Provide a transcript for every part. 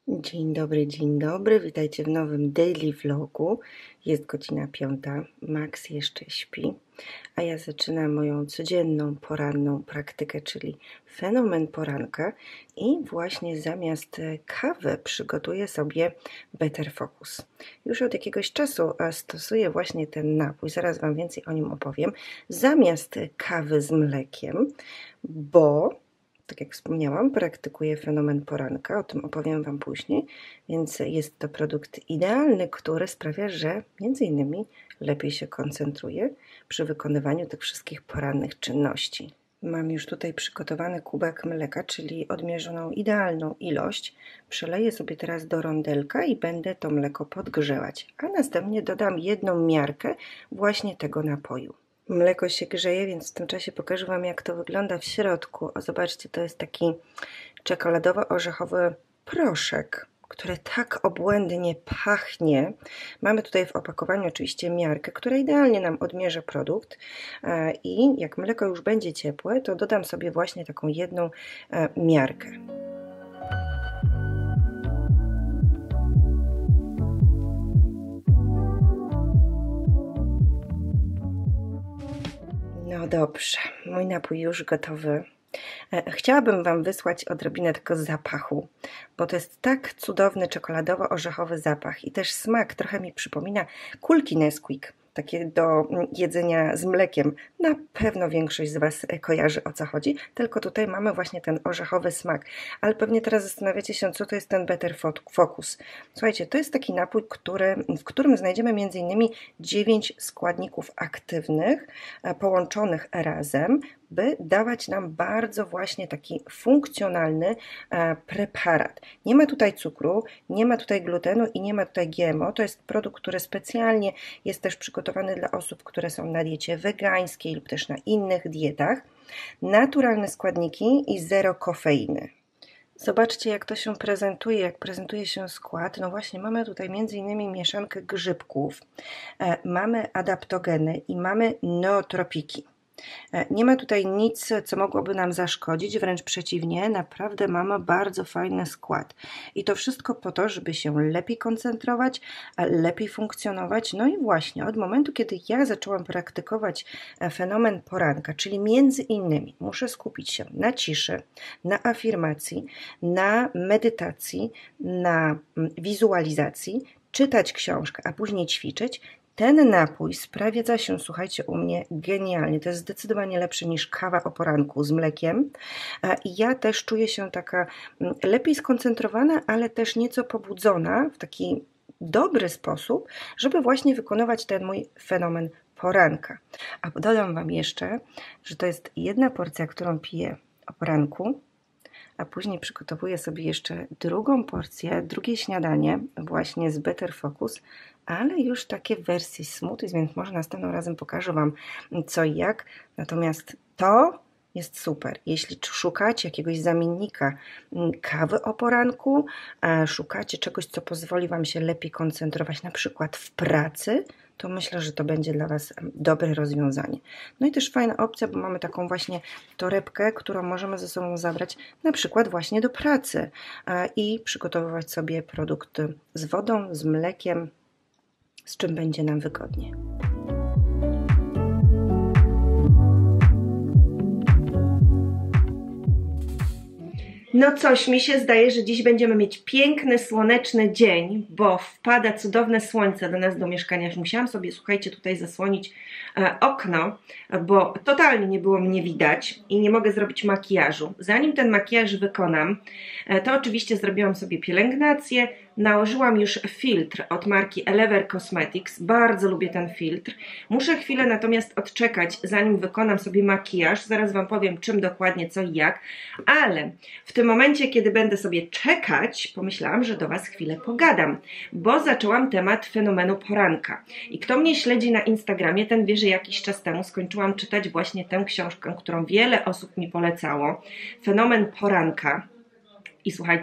Dzień dobry, witajcie w nowym daily vlogu. Jest godzina 5, Max jeszcze śpi, a ja zaczynam moją codzienną poranną praktykę, czyli fenomen poranka i właśnie zamiast kawy przygotuję sobie Better Focus. Już od jakiegoś czasu stosuję właśnie ten napój, zaraz Wam więcej o nim opowiem, zamiast kawy z mlekiem, bo tak jak wspomniałam, praktykuję fenomen poranka, o tym opowiem Wam później, więc jest to produkt idealny, który sprawia, że między innymi lepiej się koncentruję przy wykonywaniu tych wszystkich porannych czynności. Mam już tutaj przygotowany kubek mleka, czyli odmierzoną idealną ilość. Przeleję sobie teraz do rondelka i będę to mleko podgrzewać, a następnie dodam jedną miarkę właśnie tego napoju. Mleko się grzeje, więc w tym czasie pokażę Wam, jak to wygląda w środku. O, zobaczcie, to jest taki czekoladowo-orzechowy proszek, który tak obłędnie pachnie. Mamy tutaj w opakowaniu oczywiście miarkę, która idealnie nam odmierza produkt i jak mleko już będzie ciepłe, to dodam sobie właśnie taką jedną miarkę. No dobrze, mój napój już gotowy. Chciałabym Wam wysłać odrobinę tego zapachu, bo to jest tak cudowny czekoladowo-orzechowy zapach i też smak trochę mi przypomina kulki Nesquik, takie do jedzenia z mlekiem. Na pewno większość z Was kojarzy, o co chodzi, tylko tutaj mamy właśnie ten orzechowy smak. Ale pewnie teraz zastanawiacie się, co to jest ten Better Focus. Słuchajcie, to jest taki napój, w którym znajdziemy m.in. 9 składników aktywnych połączonych razem, by dawać nam bardzo właśnie taki funkcjonalny preparat. Nie ma tutaj cukru, nie ma tutaj glutenu i nie ma tutaj GMO. To jest produkt, który specjalnie jest też przygotowany dla osób, które są na diecie wegańskiej lub też na innych dietach. Naturalne składniki i zero kofeiny. Zobaczcie, jak to się prezentuje, jak prezentuje się skład. No właśnie, mamy tutaj m.in. mieszankę grzybków, mamy adaptogeny i mamy nootropiki. Nie ma tutaj nic, co mogłoby nam zaszkodzić, wręcz przeciwnie, naprawdę mamy bardzo fajny skład. I to wszystko po to, żeby się lepiej koncentrować, lepiej funkcjonować. No i właśnie od momentu, kiedy ja zaczęłam praktykować fenomen poranka, czyli między innymi muszę skupić się na ciszy, na afirmacji, na medytacji, na wizualizacji, czytać książkę, a później ćwiczyć. Ten napój sprawdza się, słuchajcie, u mnie genialnie. To jest zdecydowanie lepszy niż kawa o poranku z mlekiem. I ja też czuję się taka lepiej skoncentrowana, ale też nieco pobudzona w taki dobry sposób, żeby właśnie wykonywać ten mój fenomen poranka. A dodam Wam jeszcze, że to jest jedna porcja, którą piję o poranku, a później przygotowuję sobie jeszcze drugą porcję, drugie śniadanie właśnie z Better Focus, ale już takie w wersji smoothies, więc może następnym razem pokażę Wam co i jak. Natomiast to jest super. Jeśli szukacie jakiegoś zamiennika kawy o poranku, szukacie czegoś, co pozwoli Wam się lepiej koncentrować, na przykład w pracy, to myślę, że to będzie dla Was dobre rozwiązanie. No i też fajna opcja, bo mamy taką właśnie torebkę, którą możemy ze sobą zabrać na przykład właśnie do pracy i przygotowywać sobie produkty z wodą, z mlekiem, z czym będzie nam wygodnie. No coś mi się zdaje, że dziś będziemy mieć piękny, słoneczny dzień, bo wpada cudowne słońce do nas do mieszkania. Musiałam sobie, słuchajcie, tutaj zasłonić okno, bo totalnie nie było mnie widać i nie mogę zrobić makijażu. Zanim ten makijaż wykonam, to oczywiście zrobiłam sobie pielęgnację, nałożyłam już filtr od marki Elever Cosmetics. Bardzo lubię ten filtr. Muszę chwilę natomiast odczekać, zanim wykonam sobie makijaż. Zaraz Wam powiem, czym dokładnie, co i jak. Ale w tym momencie, kiedy będę sobie czekać, pomyślałam, że do Was chwilę pogadam, bo zaczęłam temat fenomenu poranka. I kto mnie śledzi na Instagramie, ten wie, że jakiś czas temu skończyłam czytać właśnie tę książkę, którą wiele osób mi polecało. Fenomen poranka. I słuchajcie,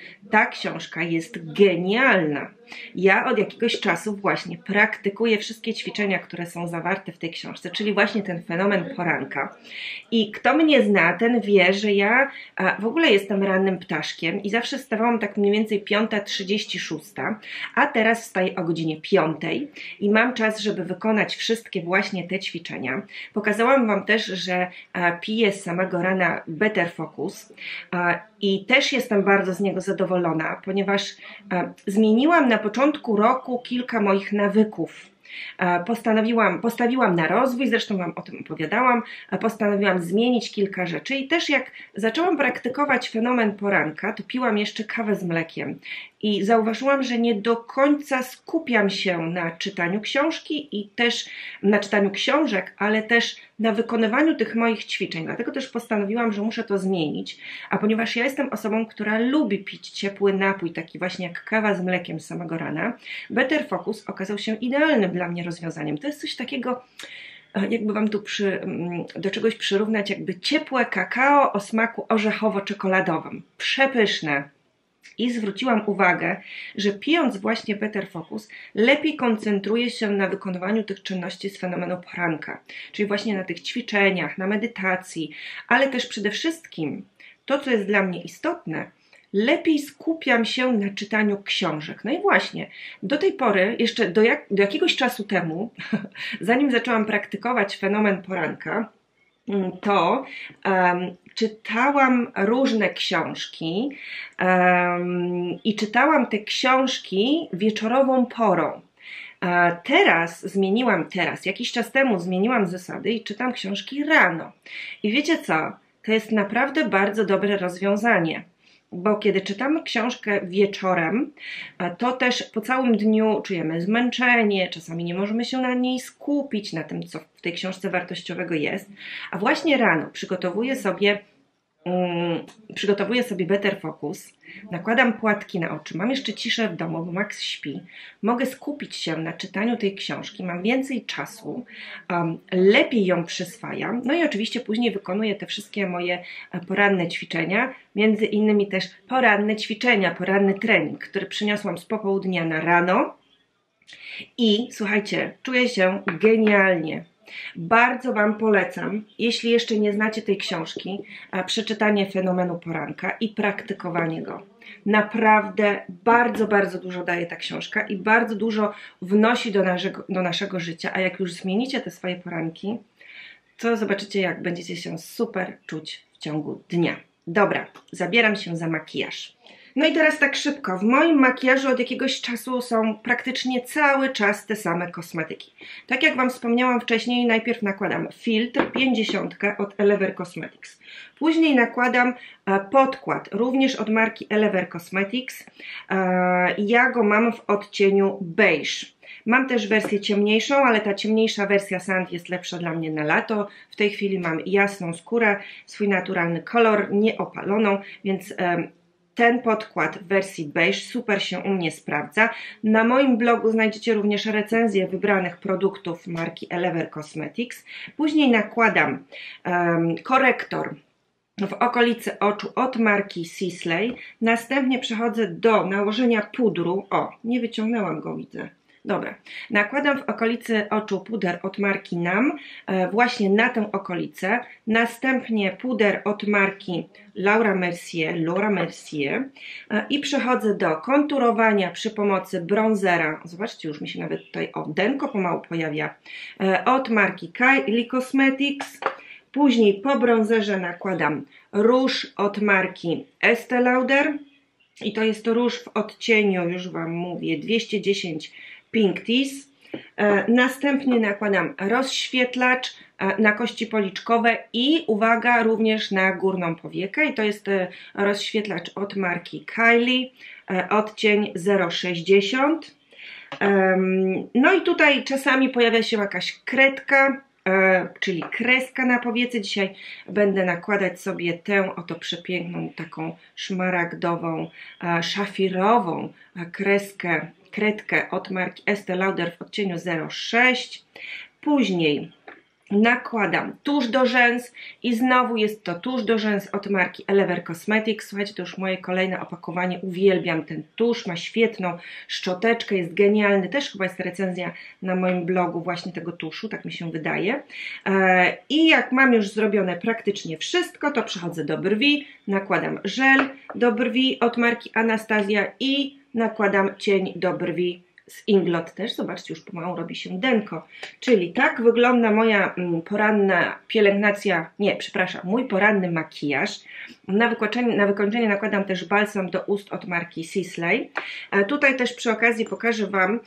Ta książka jest genialna. Ja od jakiegoś czasu właśnie praktykuję wszystkie ćwiczenia, które są zawarte w tej książce, czyli właśnie ten fenomen poranka. I kto mnie zna, ten wie, że ja w ogóle jestem rannym ptaszkiem i zawsze wstawałam tak mniej więcej 5:36, a teraz wstaję o godzinie 5 i mam czas, żeby wykonać wszystkie właśnie te ćwiczenia. Pokazałam Wam też, że piję z samego rana Better Focus i też jestem bardzo z niego zadowolona, ponieważ zmieniłam na początku roku kilka moich nawyków. Postawiłam na rozwój, zresztą Wam o tym opowiadałam, postanowiłam zmienić kilka rzeczy i też jak zaczęłam praktykować fenomen poranka, to piłam jeszcze kawę z mlekiem i zauważyłam, że nie do końca skupiam się na czytaniu książki i też na czytaniu książek, ale też na wykonywaniu tych moich ćwiczeń. Dlatego też postanowiłam, że muszę to zmienić, a ponieważ ja jestem osobą, która lubi pić ciepły napój, taki właśnie jak kawa z mlekiem z samego rana, Better Focus okazał się idealnym dla mnie rozwiązaniem. To jest coś takiego, jakby Wam tu do czegoś przyrównać, jakby ciepłe kakao o smaku orzechowo-czekoladowym. Przepyszne. I zwróciłam uwagę, że pijąc właśnie Better Focus, lepiej koncentruję się na wykonywaniu tych czynności z fenomenu poranka, czyli właśnie na tych ćwiczeniach, na medytacji, ale też przede wszystkim to, co jest dla mnie istotne, lepiej skupiam się na czytaniu książek. No i właśnie, do tej pory, jeszcze do jakiegoś czasu temu, zanim zaczęłam praktykować fenomen poranka, to czytałam różne książki i czytałam te książki wieczorową porą. Jakiś czas temu zmieniłam zasady i czytam książki rano. I wiecie co? To jest naprawdę bardzo dobre rozwiązanie. Bo kiedy czytamy książkę wieczorem, to też po całym dniu czujemy zmęczenie, czasami nie możemy się na niej skupić, na tym, co w tej książce wartościowego jest. A właśnie rano przygotowuję sobie Better Focus, nakładam płatki na oczy, mam jeszcze ciszę w domu, bo Max śpi, mogę skupić się na czytaniu tej książki, mam więcej czasu, lepiej ją przyswajam, no i oczywiście później wykonuję te wszystkie moje poranne ćwiczenia, między innymi też poranny trening, który przyniosłam z popołudnia na rano i słuchajcie, czuję się genialnie. Bardzo Wam polecam, jeśli jeszcze nie znacie tej książki, przeczytanie fenomenu poranka i praktykowanie go. Naprawdę bardzo, bardzo dużo daje ta książka i bardzo dużo wnosi do naszego życia, a jak już zmienicie te swoje poranki, to zobaczycie, jak będziecie się super czuć w ciągu dnia. Dobra, zabieram się za makijaż. No i teraz tak szybko, w moim makijażu od jakiegoś czasu są praktycznie cały czas te same kosmetyki. Tak jak Wam wspomniałam wcześniej, najpierw nakładam filtr 50 od Elever Cosmetics. Później nakładam podkład, również od marki Elever Cosmetics. Ja go mam w odcieniu beige. Mam też wersję ciemniejszą, ale ta ciemniejsza wersja Sand jest lepsza dla mnie na lato. W tej chwili mam jasną skórę, swój naturalny kolor, nieopaloną, więc ten podkład w wersji beige super się u mnie sprawdza. Na moim blogu znajdziecie również recenzję wybranych produktów marki Elever Cosmetics. Później nakładam korektor w okolicy oczu od marki Sisley. Następnie przechodzę do nałożenia pudru. O, nie wyciągnęłam go, widzę. Dobra, nakładam w okolicy oczu puder od marki NAM, właśnie na tę okolicę. Następnie puder od marki Laura Mercier i przechodzę do konturowania przy pomocy bronzera. Zobaczcie, już mi się nawet tutaj denko pomału pojawia. Od marki Kylie Cosmetics. Później po bronzerze nakładam róż od marki Estée Lauder. I to jest róż w odcieniu, już Wam mówię, 210 Pink Teas. Następnie nakładam rozświetlacz na kości policzkowe i uwaga, również na górną powiekę. I to jest rozświetlacz od marki Kylie, odcień 060. No i tutaj czasami pojawia się jakaś kredka, czyli kreska na powiece. Dzisiaj będę nakładać sobie tę oto przepiękną, taką szmaragdową, szafirową kredkę od marki Estée Lauder w odcieniu 06. Później nakładam tusz do rzęs i znowu jest to tusz do rzęs od marki Elever Cosmetics. Słuchajcie, to już moje kolejne opakowanie, uwielbiam ten tusz, ma świetną szczoteczkę, jest genialny, też chyba jest recenzja na moim blogu właśnie tego tuszu, tak mi się wydaje. I jak mam już zrobione praktycznie wszystko, to przechodzę do brwi, nakładam żel do brwi od marki Anastasia i nakładam cień do brwi z Inglot też, zobaczcie, już pomału robi się denko, czyli tak wygląda moja poranna pielęgnacja, nie, przepraszam, mój poranny makijaż. Na wykończenie nakładam też balsam do ust od marki Sisley. Tutaj też przy okazji pokażę Wam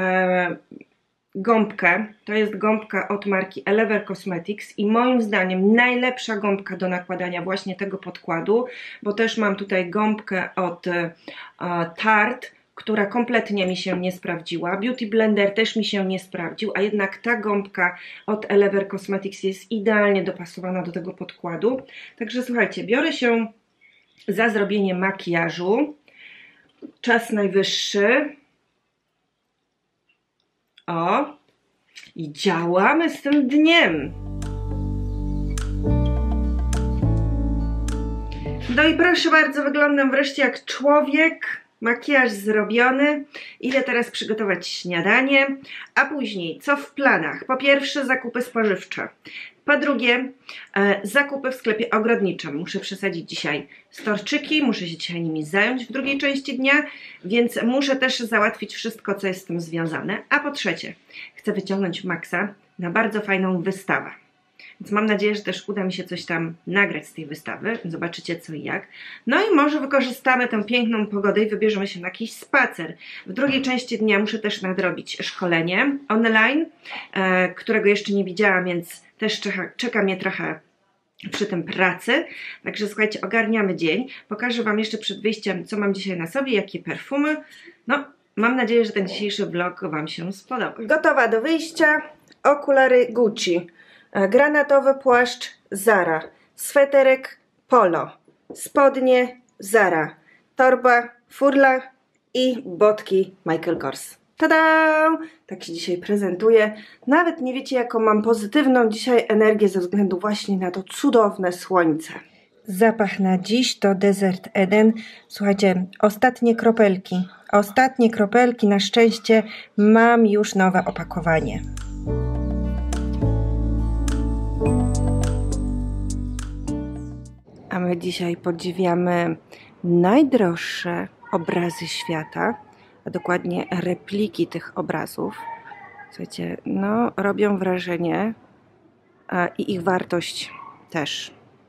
gąbkę, to jest gąbka od marki Elever Cosmetics i moim zdaniem najlepsza gąbka do nakładania właśnie tego podkładu, bo też mam tutaj gąbkę od Tarte, która kompletnie mi się nie sprawdziła. Beauty Blender też mi się nie sprawdził, a jednak ta gąbka od Elever Cosmetics jest idealnie dopasowana do tego podkładu. Także słuchajcie, biorę się za zrobienie makijażu. Czas najwyższy. O! I działamy z tym dniem. No i proszę bardzo, wyglądam wreszcie jak człowiek. Makijaż zrobiony, idę teraz przygotować śniadanie, a później co w planach? Po pierwsze zakupy spożywcze, po drugie zakupy w sklepie ogrodniczym. Muszę przesadzić dzisiaj storczyki, muszę się dzisiaj nimi zająć w drugiej części dnia, więc muszę też załatwić wszystko, co jest z tym związane. A po trzecie, chcę wyciągnąć Maxa na bardzo fajną wystawę. Więc mam nadzieję, że też uda mi się coś tam nagrać z tej wystawy. Zobaczycie co i jak. No i może wykorzystamy tę piękną pogodę i wybierzemy się na jakiś spacer. W drugiej części dnia muszę też nadrobić szkolenie online, którego jeszcze nie widziałam, więc też czeka mnie trochę przy tym pracy. Także słuchajcie, ogarniamy dzień. Pokażę Wam jeszcze przed wyjściem, co mam dzisiaj na sobie, jakie perfumy. No, mam nadzieję, że ten dzisiejszy vlog Wam się spodoba. Gotowa do wyjścia. Okulary Gucci. Granatowy płaszcz Zara, sweterek Polo, spodnie Zara, torba Furla i botki Michael Kors. Tada! Tak się dzisiaj prezentuję. Nawet nie wiecie, jaką mam pozytywną dzisiaj energię ze względu właśnie na to cudowne słońce. Zapach na dziś to Desert Eden. Słuchajcie, ostatnie kropelki, na szczęście mam już nowe opakowanie. A my dzisiaj podziwiamy najdroższe obrazy świata, a dokładnie repliki tych obrazów. Słuchajcie, no robią wrażenie i ich wartość też.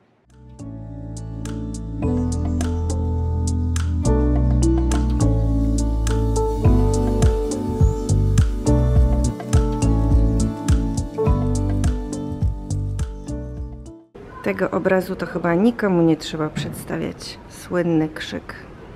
Tego obrazu to chyba nikomu nie trzeba przedstawiać. Słynny krzyk.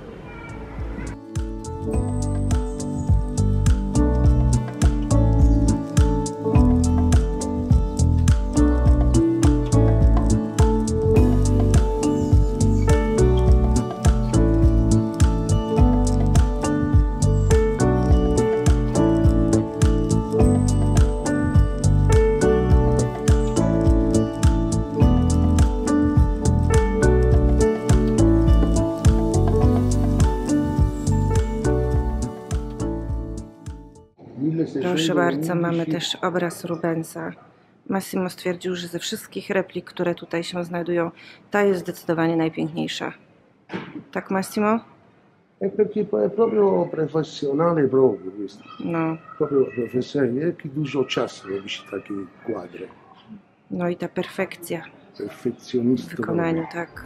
Proszę bardzo, mamy też obraz Rubensa. Massimo stwierdził, że ze wszystkich replik, które tutaj się znajdują, ta jest zdecydowanie najpiękniejsza. Tak, Massimo? Perché è proprio professionale proprio questo. No. Proprio professionale, che dużo czasu robisz takie quadry. No i ta perfekcja Perfekcjonista. w wykonaniu, tak.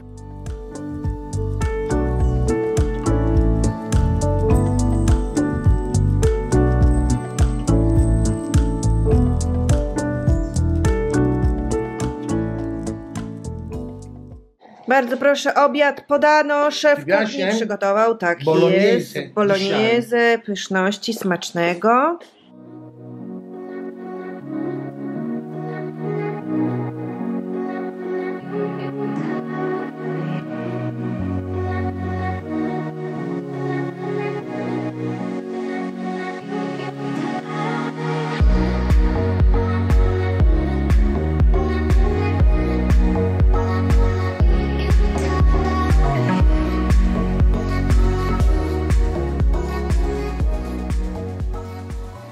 Bardzo proszę, obiad podano, szef kuchni przygotował, tak jest, bolognese, pyszności, smacznego.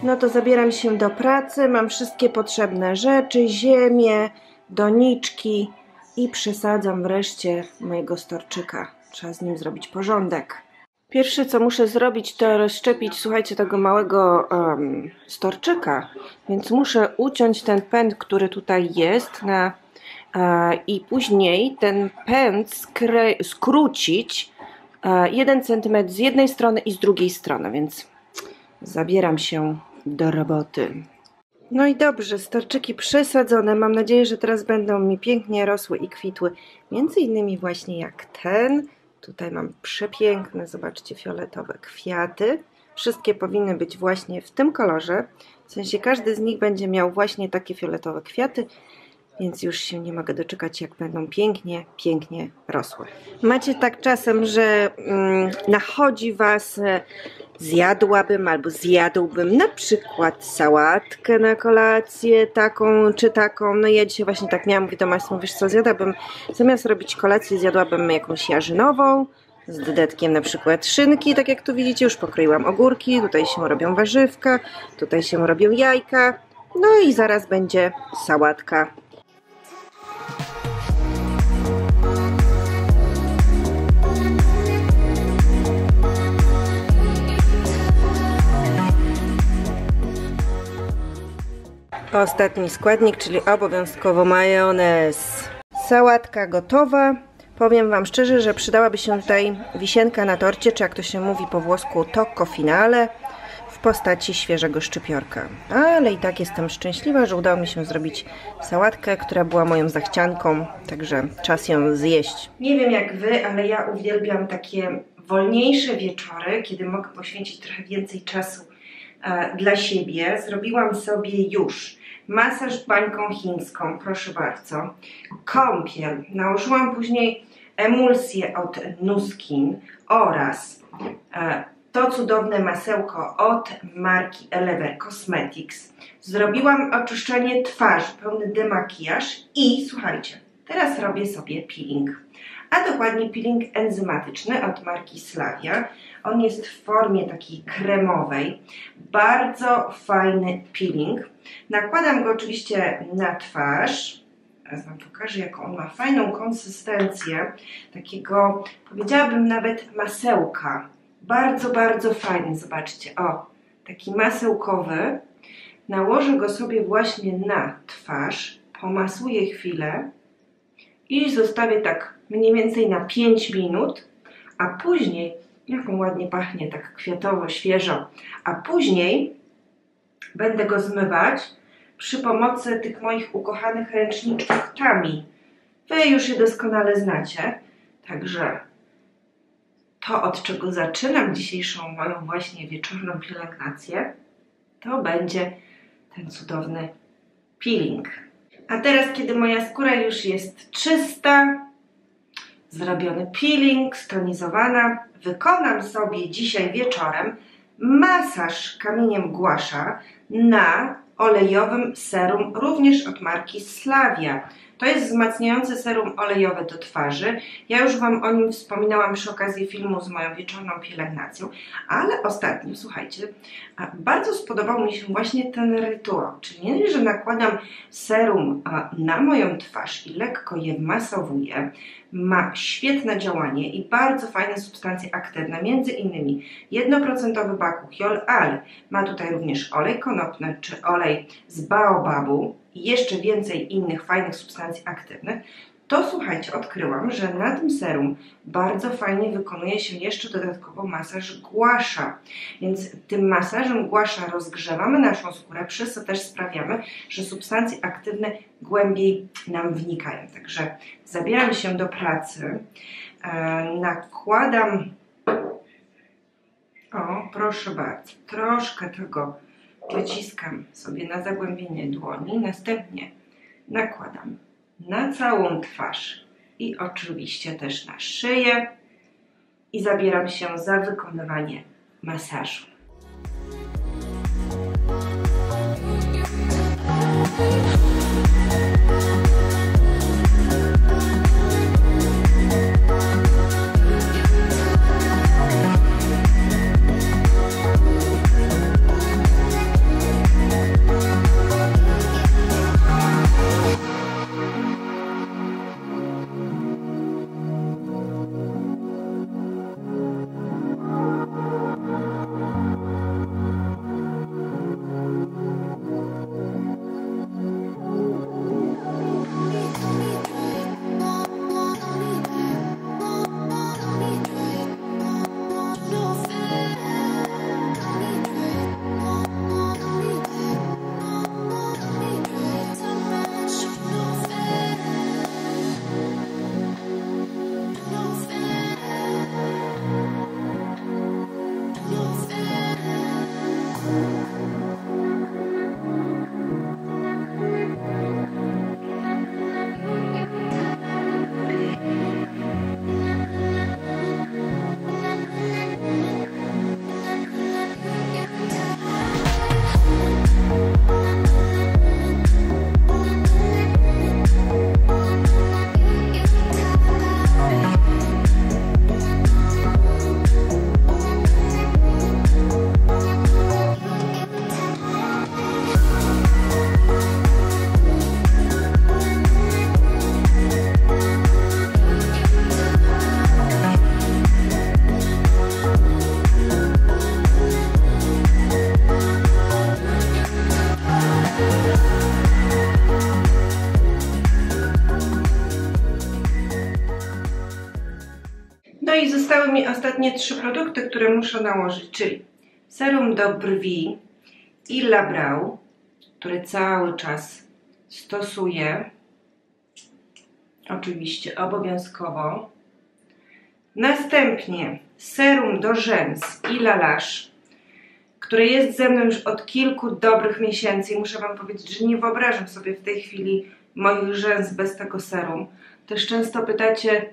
No to zabieram się do pracy, mam wszystkie potrzebne rzeczy, ziemię, doniczki i przesadzam wreszcie mojego storczyka. Trzeba z nim zrobić porządek. Pierwsze co muszę zrobić to rozszczepić, słuchajcie, tego małego storczyka, więc muszę uciąć ten pęd, który tutaj jest i później ten pęd skrócić 1 cm z jednej strony i z drugiej strony, więc zabieram się do roboty. No i dobrze, storczyki przesadzone. Mam nadzieję, że teraz będą mi pięknie rosły i kwitły. Między innymi właśnie jak ten. Tutaj mam przepiękne, zobaczcie, fioletowe kwiaty. Wszystkie powinny być właśnie w tym kolorze. W sensie każdy z nich będzie miał właśnie takie fioletowe kwiaty. Więc już się nie mogę doczekać, jak będą pięknie, pięknie rosły. Macie tak czasem, że nachodzi Was, zjadłabym albo zjadłbym na przykład sałatkę na kolację, taką czy taką. No ja dzisiaj właśnie tak miałam, mówię do Maśmu, wiesz co, zjadłabym, zamiast robić kolację, zjadłabym jakąś jarzynową, z dodatkiem na przykład szynki, tak jak tu widzicie, już pokroiłam ogórki, tutaj się robią warzywka, tutaj się robią jajka, no i zaraz będzie sałatka. Ostatni składnik, czyli obowiązkowo majonez. Sałatka gotowa. Powiem Wam szczerze, że przydałaby się tutaj wisienka na torcie, czy jak to się mówi po włosku tocco finale, w postaci świeżego szczypiorka. Ale i tak jestem szczęśliwa, że udało mi się zrobić sałatkę, która była moją zachcianką, także czas ją zjeść. Nie wiem jak Wy, ale ja uwielbiam takie wolniejsze wieczory, kiedy mogę poświęcić trochę więcej czasu dla siebie. Zrobiłam sobie już masaż bańką chińską, proszę bardzo, kąpiel, nałożyłam później emulsję od Nuskin oraz to cudowne masełko od marki Elever Cosmetics. Zrobiłam oczyszczenie twarzy, pełny demakijaż i słuchajcie, teraz robię sobie peeling. A dokładnie peeling enzymatyczny od marki Slavia. On jest w formie takiej kremowej. Bardzo fajny peeling. Nakładam go oczywiście na twarz. Teraz Wam pokażę, jaką on ma fajną konsystencję. Takiego, powiedziałabym nawet masełka. Bardzo, bardzo fajny. Zobaczcie, o, taki masełkowy. Nałożę go sobie właśnie na twarz. Pomasuję chwilę. I zostawię tak mniej więcej na 5 minut, a później, jak on ładnie pachnie, tak kwiatowo, świeżo, a później będę go zmywać przy pomocy tych moich ukochanych ręczniczków Tami. Wy już je doskonale znacie, także to, od czego zaczynam dzisiejszą moją właśnie wieczorną pielęgnację, to będzie ten cudowny peeling. A teraz, kiedy moja skóra już jest czysta, zrobiony peeling, stonizowana, wykonam sobie dzisiaj wieczorem masaż kamieniem guasza na olejowym serum, również od marki Slavia. To jest wzmacniające serum olejowe do twarzy. Ja już Wam o nim wspominałam przy okazji filmu z moją wieczorną pielęgnacją, ale ostatnio, słuchajcie, bardzo spodobał mi się właśnie ten rytuał, czyli nie, że nakładam serum na moją twarz i lekko je masowuję, ma świetne działanie i bardzo fajne substancje aktywne, między innymi 1% bakuchiol, ale ma tutaj również olej konopny czy olej z baobabu i jeszcze więcej innych fajnych substancji aktywnych, to słuchajcie, odkryłam, że na tym serum bardzo fajnie wykonuje się jeszcze dodatkowo masaż guasza. Więc tym masażem guasza rozgrzewamy naszą skórę, przez co też sprawiamy, że substancje aktywne głębiej nam wnikają. Także zabieram się do pracy, nakładam, o proszę bardzo, troszkę tego wyciskam sobie na zagłębienie dłoni, następnie nakładam na całą twarz i oczywiście też na szyję i zabieram się za wykonywanie masażu. ostatnie 3 produkty, które muszę nałożyć, czyli serum do brwi Illa Brow, który cały czas stosuję, oczywiście obowiązkowo. Następnie serum do rzęs Illa Lash, które jest ze mną już od kilku dobrych miesięcy i muszę Wam powiedzieć, że nie wyobrażam sobie w tej chwili moich rzęs bez tego serum. Też często pytacie,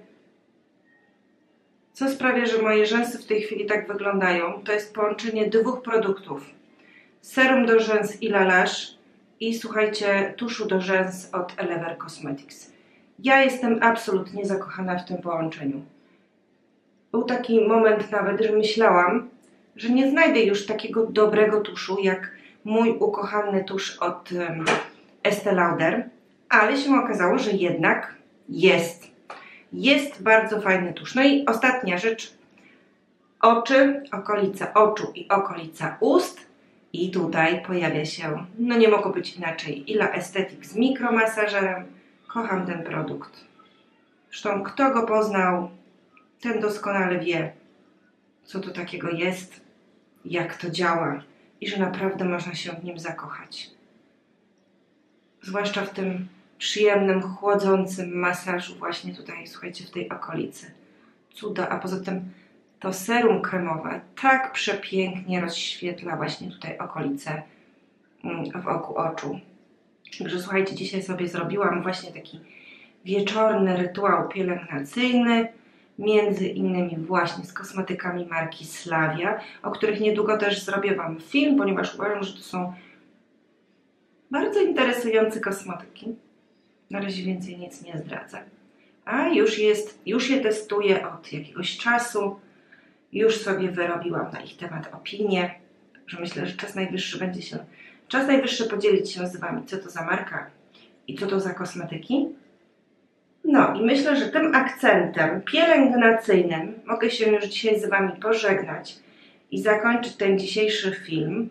co sprawia, że moje rzęsy w tej chwili tak wyglądają. To jest połączenie 2 produktów. Serum do rzęs Illa Lash i słuchajcie, tuszu do rzęs od Elever Cosmetics. Ja jestem absolutnie zakochana w tym połączeniu. Był taki moment nawet, że myślałam, że nie znajdę już takiego dobrego tuszu jak mój ukochany tusz od Estée Lauder, ale się okazało, że jednak jest. Jest bardzo fajny tusz. No i ostatnia rzecz. Oczy, okolica oczu i okolica ust. I tutaj pojawia się, no nie mogło być inaczej, Illa Aesthetic z mikromasażerem. Kocham ten produkt. Zresztą kto go poznał, ten doskonale wie, co to takiego jest, jak to działa i że naprawdę można się w nim zakochać. Zwłaszcza w tym przyjemnym, chłodzącym masażu właśnie tutaj, słuchajcie, w tej okolicy. Cuda, a poza tym to serum kremowe tak przepięknie rozświetla właśnie tutaj okolice wokół oczu. Także słuchajcie, dzisiaj sobie zrobiłam właśnie taki wieczorny rytuał pielęgnacyjny, między innymi właśnie z kosmetykami marki Slavia, o których niedługo też zrobię Wam film, ponieważ uważam, że to są bardzo interesujące kosmetyki. Na razie więcej nic nie zdradzę. A już je testuję od jakiegoś czasu. Już sobie wyrobiłam na ich temat opinię. Także myślę, że czas najwyższy podzielić się z Wami, co to za marka i co to za kosmetyki. No i myślę, że tym akcentem pielęgnacyjnym mogę się już dzisiaj z Wami pożegnać i zakończyć ten dzisiejszy film.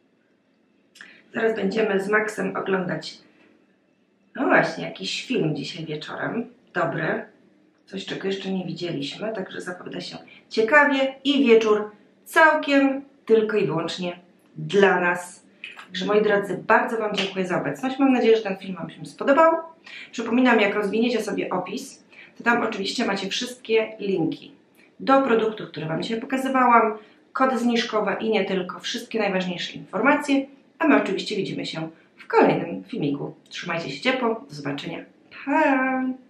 Zaraz będziemy z Maxem oglądać, no właśnie, jakiś film dzisiaj wieczorem. Dobry. Coś, czego jeszcze nie widzieliśmy, także zapowiada się ciekawie i wieczór całkiem tylko i wyłącznie dla nas. Także moi drodzy, bardzo Wam dziękuję za obecność. Mam nadzieję, że ten film Wam się spodobał. Przypominam, jak rozwiniecie sobie opis, to tam oczywiście macie wszystkie linki do produktów, które Wam dzisiaj pokazywałam, kody zniżkowe i nie tylko, wszystkie najważniejsze informacje, a my oczywiście widzimy się w kolejnym filmiku. Trzymajcie się ciepło, do zobaczenia. Pa!